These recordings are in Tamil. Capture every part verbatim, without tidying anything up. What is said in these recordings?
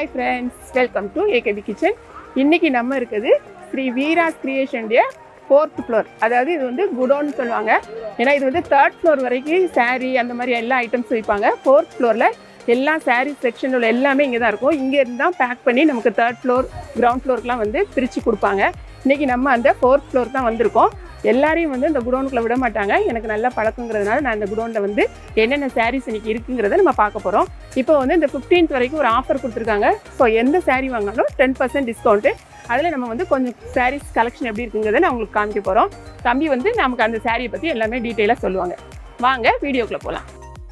Hi friends, welcome to A K B Kitchen. இன்னைக்கு நம்ம இருக்குது ஸ்ரீ வீராஸ் கிரியேஷனுடைய fourth floor. அதாவது இது வந்து குடோன் சொல்லுவாங்க. ஏன்னா இது வந்து third floor வரைக்கும் saree அந்த மாதிரி எல்லா ஐட்டம்ஸ் வைப்பாங்க. fourth floorல எல்லா saree செக்ஷன் உள்ள எல்லாமே இங்க தான் இருக்கும். இங்க இருந்து தான் பேக் பண்ணி நமக்கு third floor, ground floorக்குலாம் வந்து பிரிச்சு கொடுப்பாங்க. இன்னைக்கு நம்ம அந்த fourth floor தான் வந்திருக்கோம். எல்லாரையும் வந்து இந்த குடோனுக்குள்ள விட மாட்டாங்க. எனக்கு நல்ல பழக்கங்கிறதுனால நான் இந்த குடோன்ல வந்து என்னென்ன சாரீஸ் இன்னைக்கு இருக்குங்கிறத நம்ம பார்க்க போறோம். இப்போ வந்து இந்த fifteenth வரைக்கும் ஒரு ஆஃபர் கொடுத்துருக்காங்க. ஸோ எந்த சாரீ வாங்கினாலும் டென் பர்சன்ட் டிஸ்கவுண்ட். அதில் நம்ம வந்து கொஞ்சம் சாரீஸ் கலெக்ஷன் எப்படி இருக்குங்கிறத நான் உங்களுக்கு காமிக்க போகிறோம். தம்பி வந்து நமக்கு அந்த சாரியை பற்றி எல்லாமே டீட்டெயிலாக சொல்லுவாங்க. வாங்க வீடியோக்குள்ளே போகலாம்.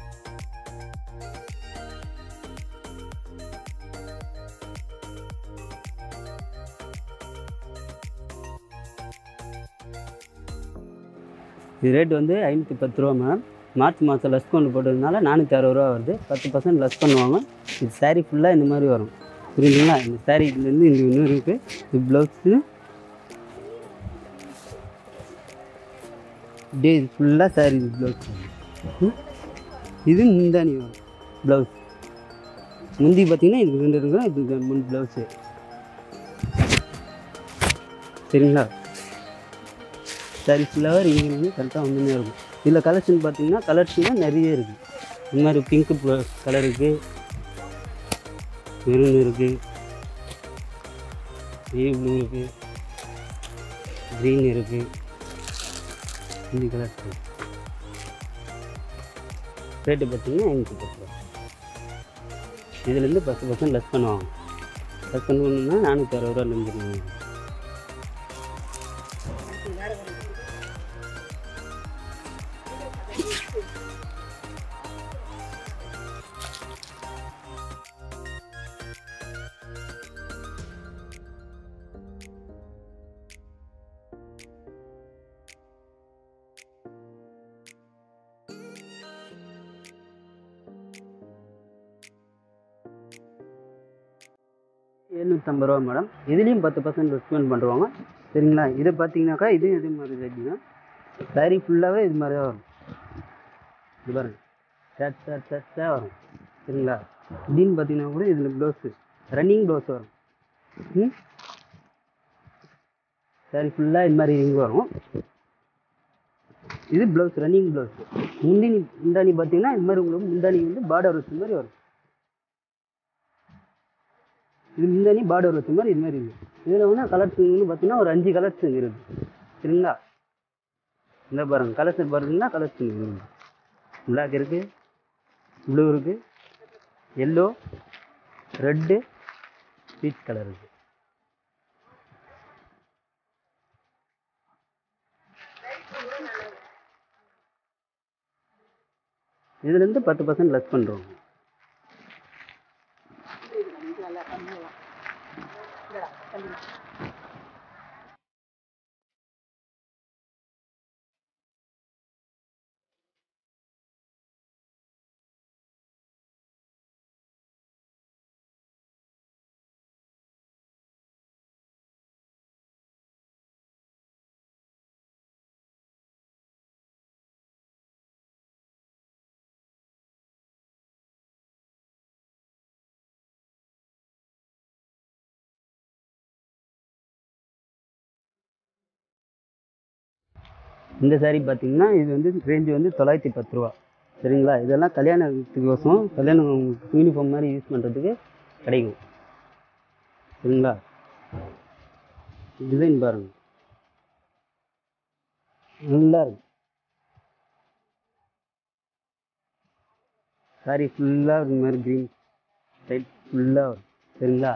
இது ரேட் வந்து ஐநூற்றி பத்து ரூபா மேம். மார்ச் மாதம் லெஸ் கொண்டு போட்டதுனால நானூற்றி அறுபது ரூபா வருது. பத்து பர்சன்ட் லெஸ் பண்ணுவாங்க. இது சாரீ ஃபுல்லாக இந்த மாதிரி வரும். புரியுதுங்களா? இந்த சாரீ இதுலேருந்து இந்த இன்னும் இருக்குது. இது ப்ளவுஸு இப்படியே இது ஃபுல்லாக சாரீ இது ப்ளவுஸ். இது முந்தானி வரும் ப்ளவுஸ். முந்தி பார்த்திங்கன்னா இது ரெண்டு இருக்கிறோம். இது முன் ப்ளவுஸு. சரிங்களா? சாரீ ஃபுல்லாக இங்கே கரெக்டாக வந்துன்னே இருக்கும். இதில் கலெக்ஷன் பார்த்தீங்கன்னா கலர்ஸ்லாம் நிறைய இருக்குது. இந்த மாதிரி பிங்க்கு கலர் இருக்குது, மெரூன் இருக்குது, ஏ ப்ளூ இருக்குது, க்ரீன் இருக்குது, இந்த கலர்ஸ் இருக்குது. ரேட்டு பார்த்தீங்கன்னா ஐநூற்றி பத்து ரூபா. இதுலேருந்து பத்து பர்சன்ட் லெஸ் பண்ணுவாங்க. லெஸ் பண்ணணுன்னா நானூற்றி அறுபது ரூபா நிமிஷம். எழுநூற்றம்பது ரூபா மேடம். இதுலேயும் பத்து பர்சன்ட் டிஸ்கவுண்ட் பண்ணுவாங்க. சரிங்களா? இதை பார்த்தீங்கன்னாக்கா இதுவும் இதே மாதிரி ரேட்டிங்கன்னா சாரீ ஃபுல்லாகவே இது மாதிரி தான் வரும். இது பாருங்க, சேட் சேட் சேட்டாக வரும். சரிங்களா? இப்படின்னு பார்த்தீங்கன்னா கூட இதில் ப்ளவுஸு ரன்னிங் ப்ளவுஸ் வரும். ம் சாரீ ஃபுல்லாக இது மாதிரி ரிங் வரும். இது ப்ளவுஸ் ரன்னிங் ப்ளவுஸு. முந்தானி முந்தானி பார்த்தீங்கன்னா இது மாதிரி உங்களுக்கு முந்தானி வந்து பார்டர் வச்ச மாதிரி வரும். இது முந்தானி பார்டர் வச்ச மாதிரி இது மாதிரி இருக்குது. இதில் வந்து கலர்ஸுன்னு பார்த்தீங்கன்னா ஒரு அஞ்சு கலர்ஸ் இருக்குது. சரிங்களா? இந்த பாருங்கள் கலர்ஸ் பாருங்கன்னா கலர்ஸ் இருக்குது. பிளாக் இருக்குது, ப்ளூ இருக்குது, எல்லோ, ரெட்டு, பீச் கலர் இருக்குது. இதுலேருந்து பத்து பர்சன்ட் லெஸ் பண்ணுறோம். இந்த சாரீ பார்த்தீங்கன்னா இது வந்து ரேஞ்சு வந்து தொள்ளாயிரத்தி பத்து ரூபா. சரிங்களா? இதெல்லாம் கல்யாணத்துக்கோசம் கல்யாணம் யூனிஃபார்ம் மாதிரி யூஸ் பண்ணுறதுக்கு கிடைக்கும். சரிங்களா? டிசைன் பாருங்கள், நல்லா இருக்கும். சாரீ ஃபுல்லாக இந்த மாதிரி க்ரீன் டைப் ஃபுல்லாக வரும். சரிங்களா?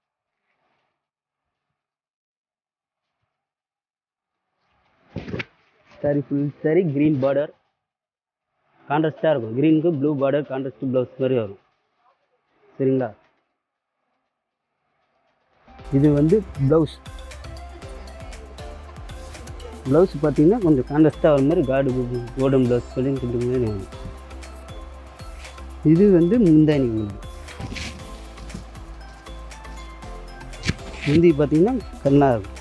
Sari full sari green border கான்ட்ராஸ்டாக இருக்கும். க்ரீனுக்கு ப்ளூ பார்டர் கான்ட்ராஸ்ட் ப்ளவுஸ் மாதிரி வரும். சரிங்களா? இது வந்து ப்ளவுஸ். ப்ளவுஸ் பார்த்தீங்கன்னா கொஞ்சம் கான்ட்ராஸ்டாக வர மாதிரி கார்டு கோல்டன் ப்ளவுஸ் சொல்லி கொடுக்குற மாதிரி வரும். இது வந்து முந்தானி. முந்தி பார்த்தீங்கன்னா கண்ணாக இருக்கும்.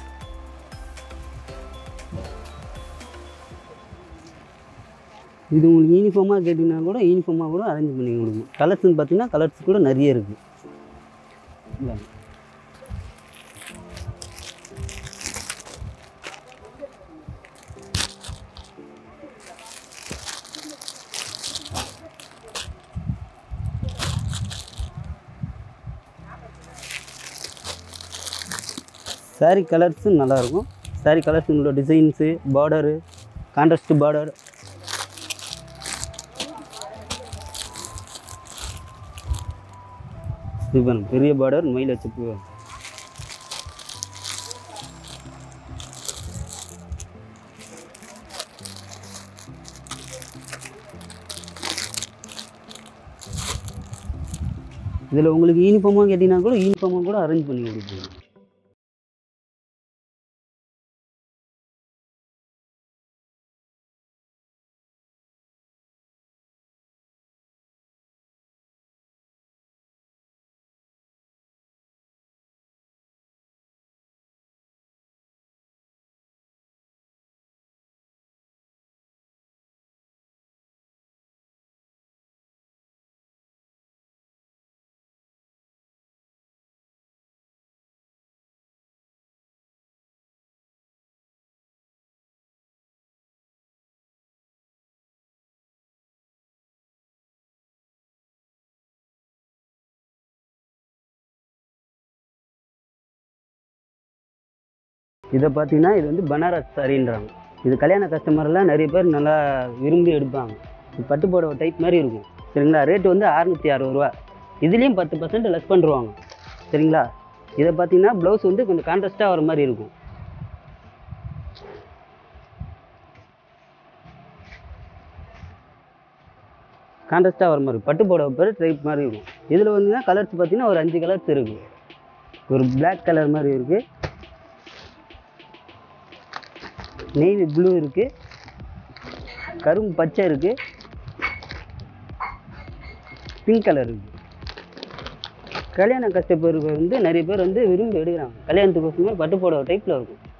இது உங்களுக்கு யூனிஃபார்மாக கேட்டிங்கன்னா கூட யூனிஃபார்மாக கூட அரேஞ்ச் பண்ணி கொடுக்கும். கலர்ஸ்ன்னு பார்த்தீங்கன்னா கலர்ஸ் கூட நிறைய இருக்குது. சாரீ கலர்ஸும் நல்லாயிருக்கும். சாரீ கலர்ஸ் உங்களோட டிசைன்ஸு, பார்டரு, கான்ட்ராஸ்ட் பார்டர். இது பாருங்க, பெரிய பார்டர் மயில் வச்சு பூ. இதில் உங்களுக்கு யூனிஃபார்மாக கேட்டிங்கன்னா கூட யூனிஃபார்மாக கூட அரேஞ்ச் பண்ணி கொடுப்போம். இதை பார்த்தீங்கன்னா இது வந்து பனாரஸ் சாரின்றாங்க. இது கல்யாண கஸ்டமர்லாம் நிறைய பேர் நல்லா விரும்பி எடுப்பாங்க. இது பட்டு புடவை டைப் மாதிரி இருக்கும். சரிங்களா? ரேட்டு வந்து அறுநூற்றி அறுபது ரூபா. இதுலேயும் பத்து பர்சன்ட் லெஸ் பண்ணுவாங்க. சரிங்களா? இதை பார்த்தீங்கன்னா ப்ளவுஸ் வந்து கொஞ்சம் கான்ட்ராஸ்ட்டாக வர மாதிரி இருக்கும். கான்ட்ராஸ்ட்டாக வர மாதிரி பட்டு புடவை பேர் டைப் மாதிரி இருக்கும். இதில் வந்து கலர்ஸ் பார்த்தீங்கன்னா ஒரு அஞ்சு கலர்ஸ் இருக்குது. ஒரு பிளாக் கலர் மாதிரி இருக்குது, நேவி ப்ளூ இருக்குது, கரும்பு பச்சை இருக்குது, பிங்க் கலர் இருக்குது. கல்யாண கஸ்டமருக்கு வந்து நிறைய பேர் வந்து விரும்பி எடுக்கிறாங்க. கல்யாணத்துக்கு பட்டு புடவை டைப்பில் இருக்கும்.